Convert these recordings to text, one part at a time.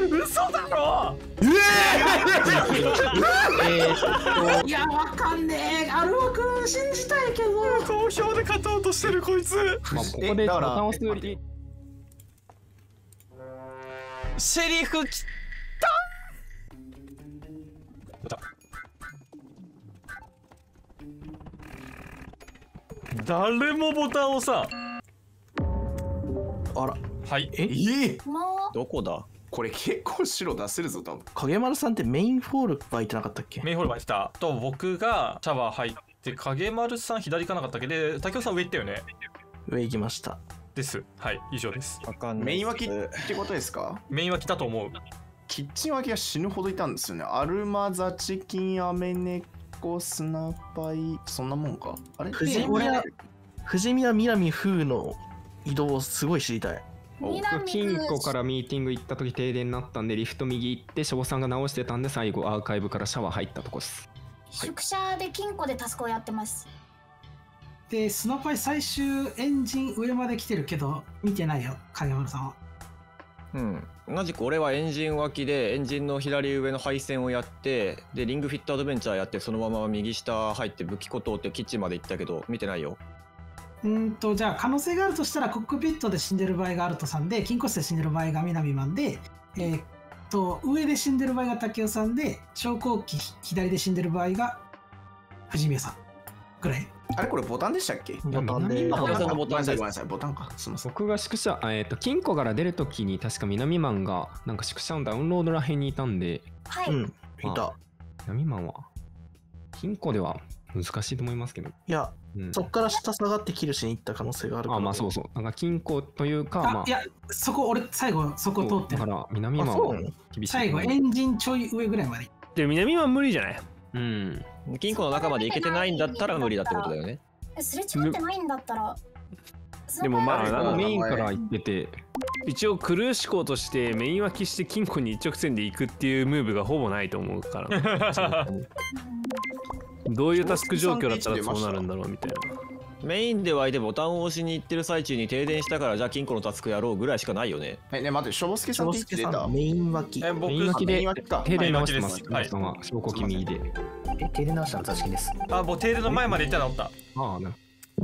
嘘だろ。 いや、わかんねえ。アルマ君信じたいけど。 投票で勝とうとしてるこいつ。 まあここでボタンを押すよりシェリフきた。誰もボタンをさ。 あら、 はい。 どこだ。これ結構白出せるぞ多分。 影丸さんってメインフォールはいてなかったっけ？ メインホールまで来たと、僕がシャワー入って影丸さん左行かなかったっけで、竹雄さん上行ったよね。 上行きました。 です。はい、以上です。 メイン脇ってことですか？ メインは来たと思う。 キッチン脇が死ぬほどいたんですよね。アルマ、ザチキン、アメネコ、スナパイ、そんなもんか。あれ？ 藤宮南風の移動すごい知りたい。 僕金庫からミーティング行った時停電になったんでリフト右行ってしょぼさんが直してたんで最後アーカイブからシャワー入ったとこです。 宿舎で金庫でタスクをやってます。 で、スナパイ最終エンジン上まで来てるけど見てないよ、影丸さんは。 うん、同じく俺はエンジン脇でエンジンの左上の配線をやって、でリングフィットアドベンチャーやって、そのまま右下入って武器庫通ってキッチンまで行ったけど見てないよ。 じゃあ可能性があるとしたらコックピットで死んでる場合がアルトさんで、金庫室で死んでる場合が南マンで、上で死んでる場合が竹雄さんで、昇降機左で死んでる場合が藤宮さんぐらい。 あれこれボタンでしたっけ？ ボタンで。 ごめんなさいごめんなさい、ボタンか。すみません。 僕が宿舎金庫から出るときに確か南マンがなんか宿舎のダウンロードらへんにいたんで、 はい。 うん、いた。 南マンは金庫では難しいと思いますけど。 いや、そっから下下がってキルしに行った可能性があるから。 まあそうそう。なんか金庫というか、まあ。 いや、そこ俺最後そこ通ってる。 だから南マンは厳しい。 最後エンジンちょい上ぐらいまで。 で南マン無理じゃない？ うん。 金庫の中まで行けてないんだったら無理だってことだよね。 すれ違ってないんだったら。 でもまあメインから行ってて、 一応クルー志向としてメイン脇して金庫に一直線で行くっていうムーブがほぼないと思うから。どういうタスク状況だったらそうなるんだろうみたいな。 メインで湧いてボタンを押しに行ってる最中に停電したから、じゃあ金庫のタスクやろうぐらいしかないよね。 ね、待って、しょぼすけさんって言ってた？ メイン脇。 メイン脇で停電直してます。 はい。 昇降機右で。 停電直したの座敷です。 もう停電の前まで行ったら治った。 ああね。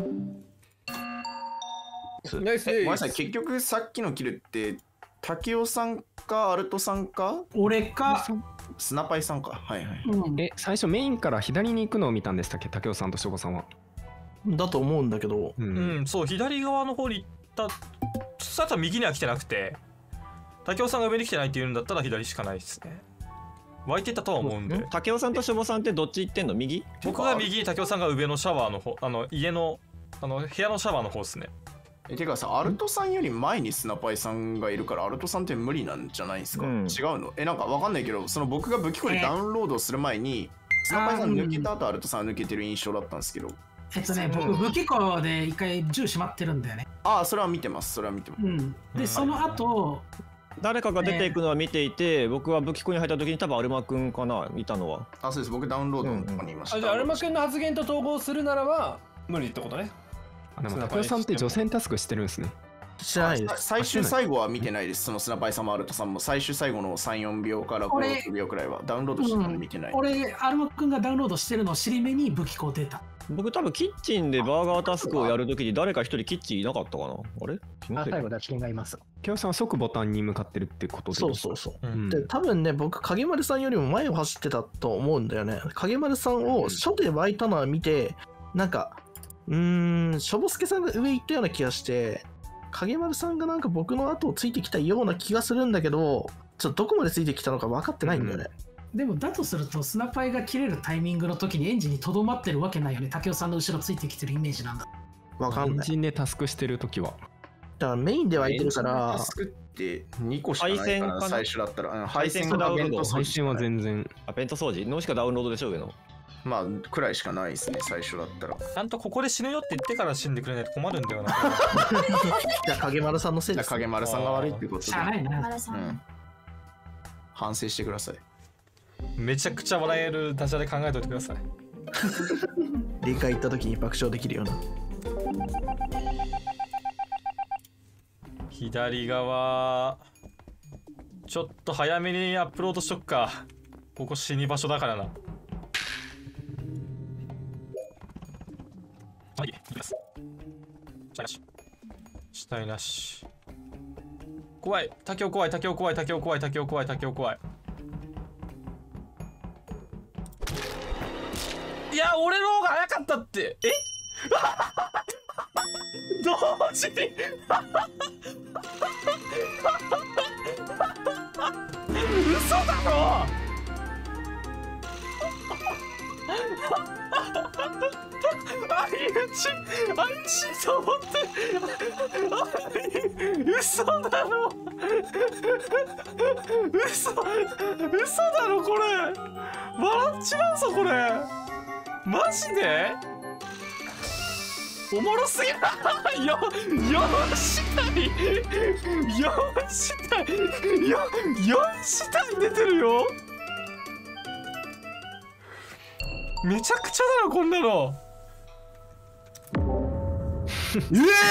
ナイス。ごめんなさい、結局さっきのキルって竹雄さんかアルトさんか俺かスナパイさんか。はいはい。 最初メインから左に行くのを見たんでしたっけ、竹雄さんとしょぼさんは。 だと思うんだけど、 そう、左側の方に行ったそしたら右には来てなくて、竹雄さんが上に来てないっていうんだったら左しかないですね。湧いてたとは思うんで。 竹雄さんとしょぼさんってどっち行ってんの？右？ 僕が右、竹雄さんが上のシャワーの方、家の部屋のシャワーの方ですね。 てかさ、アルトさんより前にスナパイさんがいるから、アルトさんって無理なんじゃないですか？違うの？なんかわかんないけど、その僕が武器庫でダウンロードする前に、スナパイさん抜けた後アルトさん抜けてる印象だったんですけど。 僕武器庫で一回銃閉まってるんだよね。 それは見てます。それは見てます。 で、その後誰かが出ていくのは見ていて、僕は武器庫に入った時に多分アルマくんかな、いたのは。 そうです。僕ダウンロードのとこにいました。 じゃあアルマくんの発言と統合するならば無理ってことね。 でも竹雄さんって除染タスクしてるんですね。 知らないです。 最終最後は見てないです。そのスナパイさんもアルトさんも最終最後の3、4秒から5、6秒くらいはダウンロードしてたんで見てない。 俺、アルマくんがダウンロードしてるのを尻目に武器庫出た。 僕多分キッチンでバーガータスクをやるときに誰か一人キッチンいなかったかな。あれ？ 最後ダチキンがいます。 竹雄さんは即ボタンに向かってるってことで。 そうで、多分ね、僕影丸さんよりも前を走ってたと思うんだよね。影丸さんを初で湧いたのは見て、なんかしょぼすけさんが上行ったような気がして、影丸さんがなんか僕の後をついてきたような気がするんだけど、ちょっとどこまでついてきたのか分かってないんだよね。 でもだとするとスナパイが切れるタイミングの時にエンジンにとどまってるわけないよね。竹雄さんの後ろついてきてるイメージなんだ。 分かんない。 エンジンでタスクしてる時は。 だからメインで湧いてるから。 タスクって2個しかないから最初だったら。配線ダウンロード。 配線は全然。 ベント掃除のしかダウンロードでしょうけど。 まあくらいしかないですね、最初だったら。 ちゃんとここで死ぬよって言ってから死んでくれないと困るんだよな。 じゃあ影丸さんのせいです。 影丸さんが悪いってことで。 しゃあないな。 反省してください。 めちゃくちゃ笑えるダジャレ考えておいてください。 理解行った時に爆笑できるような。 左側ちょっと早めにアップロードしとくか。ここ死に場所だからな。はい、いきます。死体なし。死体なし。怖い。竹雄怖い。竹雄怖い。竹雄怖い。竹雄怖い。竹雄怖い。いや、俺の方が早かったって。え同時に嘘だろ。あいちと思って嘘だろ。嘘だろこれ。笑っちまうぞこれ。マジでおもろすぎる。4死体出てるよ。めちゃくちゃだろこんなの。 僕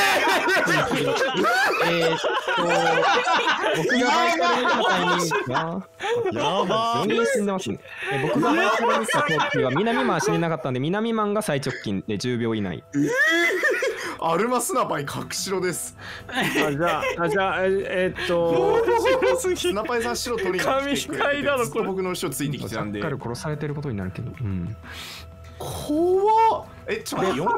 がバイタル見たタイミングがやばー、4人死んでますね。僕がバイタル見た時は南マン死ねなかったんで、南マンが最直近で10秒以内。 アルマスナパイ隠しろです。 じゃあスナパイさん白取りに神回だろこれ。 僕の後ろついてきてたんで。 ジャッカル殺されてることになるけど。うん。 怖っ。ちょっと4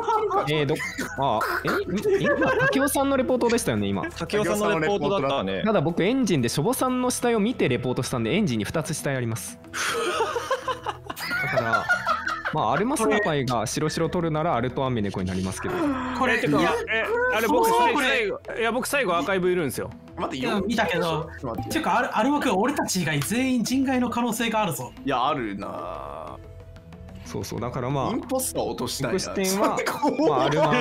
今竹雄さんのレポートでしたよね今。 竹雄さんのレポートだったね。 ただ僕エンジンでしょぼさんの死体を見てレポートしたんで、エンジンに2つ死体あります。だからまあアルマスナパイが白取るならアルトアンメネコになりますけど。 これいやあれ僕最後アーカイブいるんですよ。 待って、 見たけど、っていうかアルマ君俺たち以外全員人外の可能性があるぞ。 いやあるな。 そうだからまあインポスター落としたいな。 僕視点はまあアルマ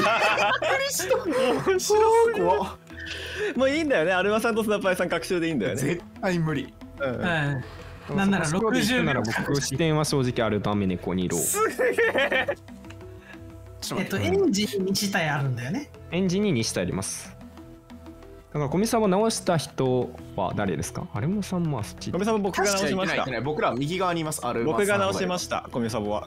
もういいんだよね。アルマさんとスナパイさん隔週でいいんだよね。 絶対無理。 なんなら60 なら僕視点は正直アルトアンメネコにロー。 すげえ。エンジンに2体あるんだよね。 エンジンに2体あります。だからコミサボ直した人は誰ですか？アルモさんもそっち。 コミサボ僕が直しました。 僕らは右側にいます。 僕が直しました。コミサボは。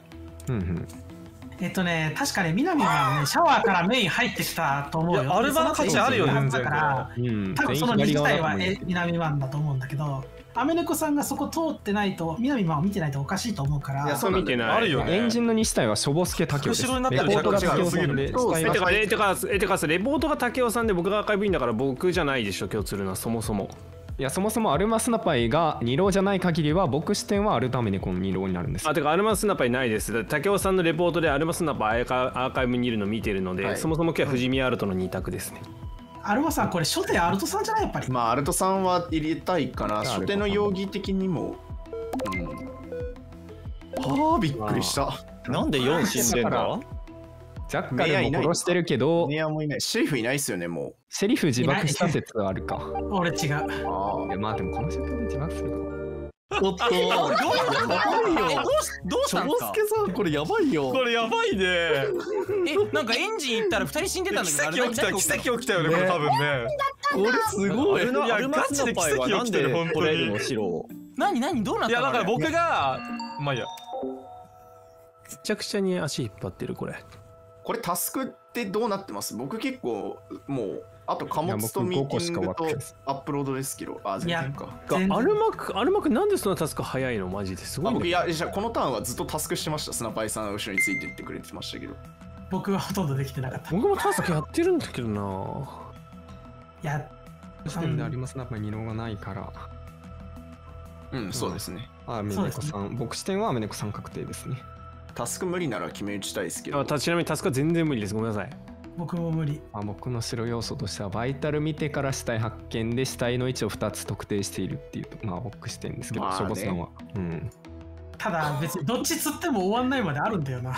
確かね、南はねシャワーからメイン入ってきたと思うよ。 アルバの価値あるよ全然。 多分その2体は南マンだと思うんだけど、アメネコさんがそこ通ってないと、南マンを見てないとおかしいと思うから。 いや、そう見てない。 あるよね。 エンジンの2体はしょぼすけ竹雄です。 後ろになってる。レポートが竹雄さんで。 レポートが竹雄さんで僕がアーカイブインだから僕じゃないでしょ今日釣るのはそもそも。 いやそもそもアルマスナパイが2ローじゃない限りは僕視点はアルタメネコの2ローになるんです。 てかアルマスナパイないです。竹雄さんのレポートでアルマスナパイアーカイブにいるの見てるので、そもそも今日は富士見アルトの2択ですね。 アルマさんこれ初手アルトさんじゃないやっぱり。 まあアルトさんは入れたいかな。初手の容疑的にも。はあびっくりした。 なんで4死んでんだ？ ジャッカルも殺してるけど、 ネアもいない。シェリフいないっすよねもう。 シェリフ自爆した説あるか。 俺違う。 まあでもこの状況で自爆するか。 おっとやばいよ。 どうしたんですか？ チョボスケさんこれやばいよ。 これやばいね。 なんかエンジン行ったら2人死んでたんだけど、 奇跡起きたよねこれ多分ね。 これすごい。 いやガチで奇跡起きてる本当に。 何どうなったの？ いやだから僕がまあいいや。 めちゃくちゃに足引っ張ってるこれ。 これタスクってどうなってます？僕結構もうあと貨物とミーティングとアップロードですけど、全然か。 アルマクなんでそんなタスク早いの？マジですごい。 僕このターンはずっとタスクしてました。スナパイさんが後ろについてってくれてましたけど。 僕はほとんどできてなかった。 僕もタスクやってるんだけどな。 いや、 視点でアルマスナパイ2ローがないから。 そうですね。 アメネコさん、僕視点はアメネコさん確定ですね。 タスク無理なら決め打ちたいですけど。 ちなみにタスクは全然無理です。ごめんなさい。 僕も無理。 僕の白要素としてはバイタル見てから死体発見で死体の位置を2つ特定しているっていう僕視点ですけど、ショボさんは。 ただ別にどっち釣っても終わんないまであるんだよな。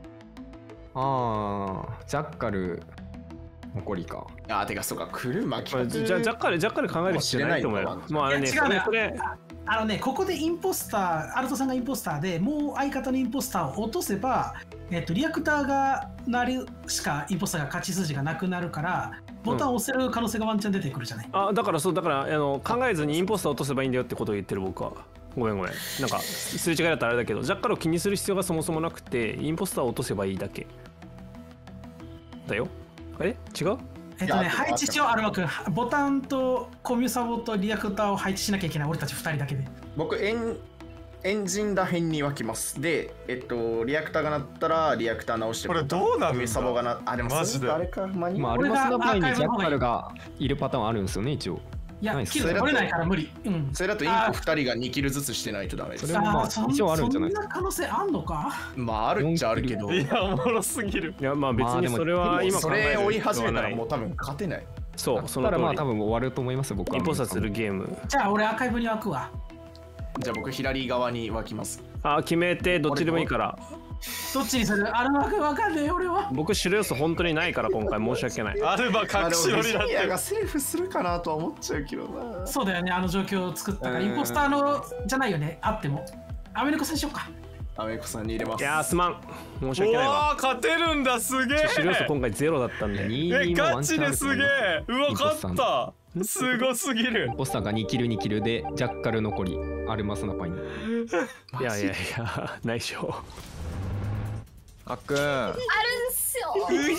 ジャッカル残りか。 てかそうか、車ジャッカル考える必要ないと思うよ。もう違うね。ここでインポスター、アルトさんがインポスターでもう相方のインポスターを落とせば、リアクターがなるしかインポスターが勝ち筋がなくなるから、 ボタンを押せる可能性がワンチャン出てくるじゃない。 あ、だから考えずにインポスター落とせばいいんだよってことを言ってる僕は。ごめん。なんかすれ違いだったらあれだけど、ジャッカルを気にする必要がそもそもなくて、インポスターを落とせばいいだけだよ。あれ違う？ 配置しよう、アルマ君。ボタンとコミュサボとリアクターを配置しなきゃいけない、俺たち2人だけで。 僕エンジンら辺に分けます。で、リアクターが鳴ったらリアクター直してこれどうなるんだ。 サボがな、あ、でもマジであれか、 アルマスの前にジャッカルがいるパターンあるんですよね、一応。 いや、キル取れないから無理。 それだとインコ2人が2キルずつしてないとダメです。 それもまあ一応あるんじゃないですか。 そんな可能性あんのか？ まああるっちゃあるけど。 いや、おもろすぎる。 いや、まあ別にそれは今それ追い始めたらもう多分勝てない。 そう、その通り。 まあ多分終わると思いますよ、僕は。 インポスターするゲーム。 じゃあ俺アーカイブに湧くわ。 じゃあ僕左側に湧きます。 あ、決めてどっちでもいいから。 どっちにする？アルマ君わかんねえ俺は。 僕白要素本当にないから今回申し訳ない。 アルマ隠し撮りだって。 がセーフするかなとは思っちゃうけどな。 そうだよね、あの状況を作ったから。インポスターのじゃないよね、あっても。アメリカさんしようか。 アメリカさんに入れます。 いやー、すまん。申し訳ないわ。 勝てるんだ、すげえ。 白要素今回ゼロだったんで。 ガチですげえ。うわ、勝った。すごすぎる。 ポスターが2キル2キルでジャッカル残りアルマスナパイに。 いやないしょ。 あっくん。 あるんすよ。 あっくん。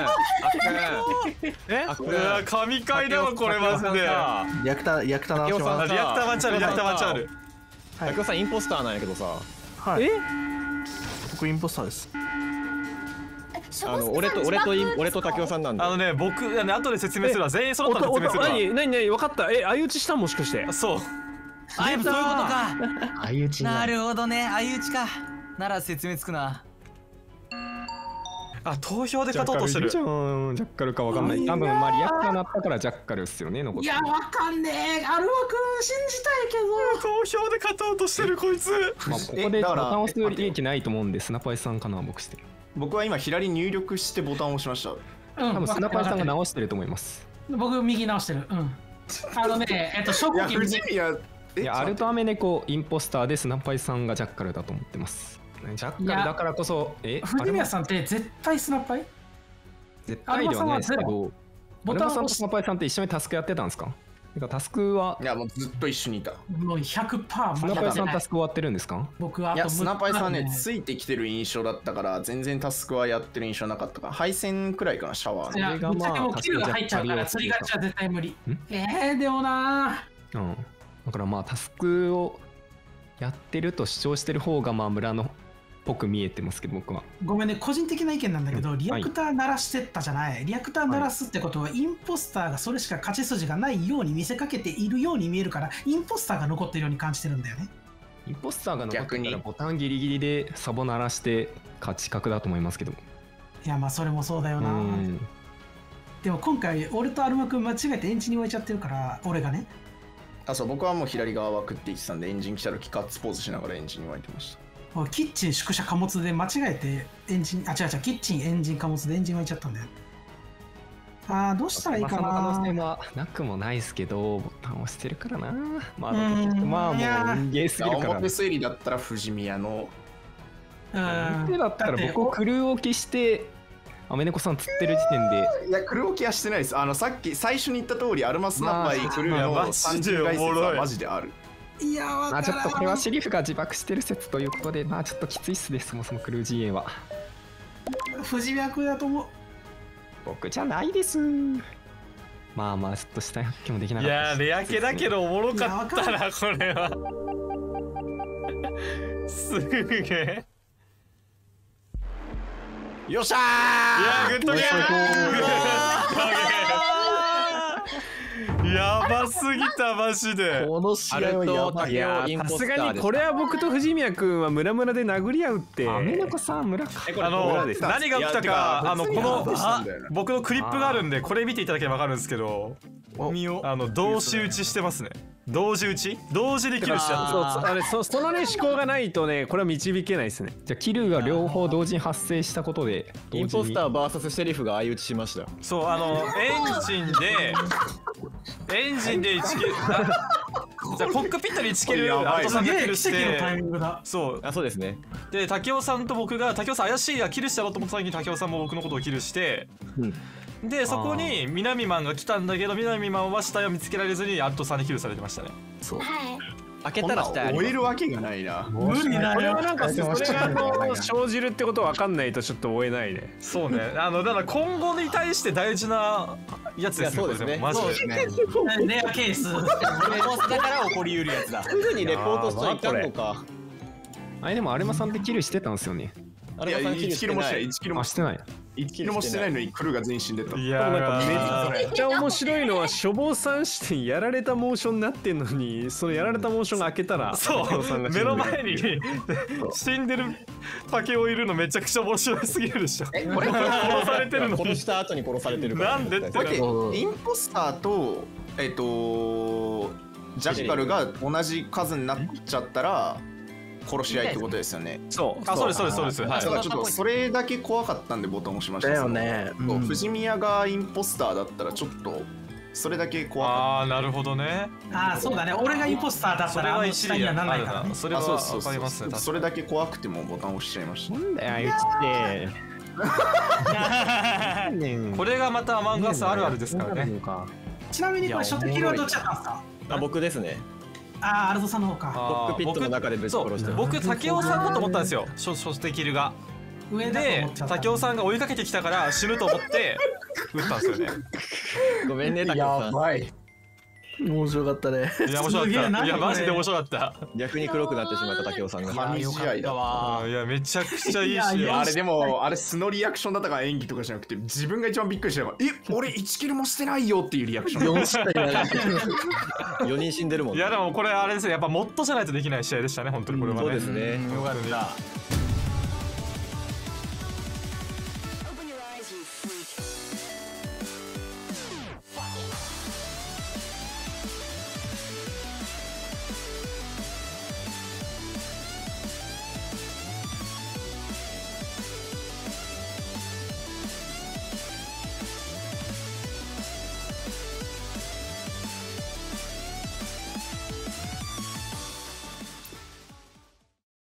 あっくん。 神回だわこれマジで。 リアクター直します。 リアクターマンチャール。 たけおさんインポスターなんやけどさ。 はい。僕インポスターです。 俺とたけおさんなんだ。 僕後で説明するわ。全員揃ったら説明するわ。 何分かった。相打ちしたもしかして。 そう。 あ、やっぱそういうことか。 相打ちなるほどね、相打ちか。なら説明つくな。 あ、投票で勝とうとしてる。 ジャッカルかわかんない。多分まあリアクターなったからジャッカルっすよね。残って。 いや、わかんねえ。アルマ君信じたいけど。 投票で勝とうとしてるこいつ。 まあここでボタンを押す利益ないと思うんで、スナパイさんかな、僕して。 僕は今左入力してボタンを押しました。 多分スナパイさんが直してると思います。 僕右直してる。証拠機いや、アルトアメネコインポスターでスナパイさんがジャッカルだと思ってます。ジャッカルだからこそ、 藤宮さんって絶対スナパイ？ 絶対ではないですけど、アルマさんとスナパイさんって一緒にタスクやってたんですか？タスクは、 いやもうずっと一緒にいた。 もう 100%。 スナパイさんタスク終わってるんですか？ 僕は。 いや、スナパイさんね、ついてきてる印象だったから、全然タスクはやってる印象なかったから、配線くらいかな、シャワーの。 いや、ぶっちゃけもうキルが入っちゃうから、釣り勝ちは絶対無理。でもなぁ。だからまあタスクをやってると主張してる方がまあ村のっぽく見えてますけど、僕は。 ごめんね、個人的な意見なんだけど、リアクター鳴らしてったじゃない。リアクター鳴らすってことは、インポスターがそれしか勝ち筋がないように見せかけているように見えるから、インポスターが残ってるように感じてるんだよね。 インポスターが残ってたらボタンギリギリでサボ鳴らして勝ち確だと思いますけど。 いや、まあそれもそうだよな。でも今回、俺とアルマ君間違えてエンジンに置いちゃってるから、俺がね。 あ、そう、僕はもう左側枠って言ってたんで、エンジン来た時ガッツポーズしながらエンジンに湧いてました。 キッチン宿舎貨物で間違えてエンジン、違うキッチンエンジン貨物でエンジン湧いちゃったんだよ。どうしたらいいかな。 その可能性はなくもないですけど、ボタン押してるからな。まあもう人間すぎるから。 表推理だったら藤宮の。 表だったら僕クルー置きして、アメネコさん釣ってる時点で。 いや、クルー置きはしてないです。さっき最初に言った通り、アルマスナパイクルーの30回説はマジである。 いやー、 ちょっとこれはシェリフが自爆してる説ということで、ちょっときついっすね、そもそもクルー GA は。 藤宮君だと思う。 僕じゃないです。まあちょっと死体発見もできなかった。 いや、レア系だけどおもろかったな、これは。すげえ。 よっしゃー。いや、グッドゲーム。やばすぎたマジで。 この試合はやばい。 いや、さすがにこれは僕と藤宮君はムラムラで殴り合うって。 アメネコさん村か。 何が起きたか、この僕のクリップがあるんで、これ見ていただければ分かるんですけど、同時打ちしてますね。同時打ち同時でキルしちゃってる。 そのね思考がないとね、これは導けないですね。 じゃあキルが両方同時に発生したことで、 インポスター VS シェリフが相打ちしました。 そう、エンジンで1キル、じゃあコックピットに1キルアルトさんがキルして、 そうですね。 で、竹雄さんと僕が、竹雄さん怪しいやキルしたろうと思った時に竹雄さんも僕のことをキルして、 でそこに南マンが来たんだけど、南マンは死体を見つけられずにアルトさんにキルされてましたね。 そう。 はい。 開けたら死体あります。 終えるわけがないな。 無理だこれはよ。 なんかそれが生じるってことは分かんないとちょっと追えないね。 そうね。だから今後に対して大事なやつですね。 そうですね。 マジで。 レアケース。 レポートだから起こりうるやつだ。 すぐにレポートしちゃいかんのか。 でもアルマさんってキルしてたんですよね。 あれは 1キロもしてない。1キロもしてない。 1キロもしてないのにクルーが全員死んでた。 いやー、めっちゃ面白いのは処方さん視点やられたモーションになってんのに、そのやられたモーションが開けたらそう目の前に死んでる竹雄いるのめちゃくちゃ面白すぎるでしょ。これ殺されてるのに殺した後に殺されてるから。 なんでってインポスターとジャッカルが同じ数になっちゃったら殺し合いってことですよね。 そう。 そうです。 だからちょっとそれだけ怖かったんでボタン押しました。 だよね。 藤宮がインポスターだったらちょっとそれだけ怖かった。 ああ、なるほどね。 ああ、そうだね。俺がインポスターだったらあの下にはならないからね。 それはわかりますね。 それだけ怖くてもボタン押しちゃいました。 なんだよあいつって。 これがまたアマンガスあるあるですからね。 ちなみにこれ初手キルはどっちだったんですか？ 僕ですね。 ああ、アルトさんの方か。 コックピットの中でぶち殺してる。 僕竹雄さんだと思ったんですよ。初手キルが。 上で竹雄さんが追いかけてきたから死ぬと思って撃ったんですよね。 ごめんね竹雄さん。 やばい。面白かったね。 いや面白かった。いやマジで面白かった。 逆に黒くなってしまった竹雄さんが。 神試合だわ。 いやめちゃくちゃいいし。 あれでもあれ素のリアクションだったから演技とかじゃなくて自分が一番びっくりしたのが俺1キルもしてないよっていうリアクション。 4人死んでるもん。 いやでもこれあれですよ、やっぱモッドじゃないとできない試合でしたね本当にこれはね。 そうですね。 よかった。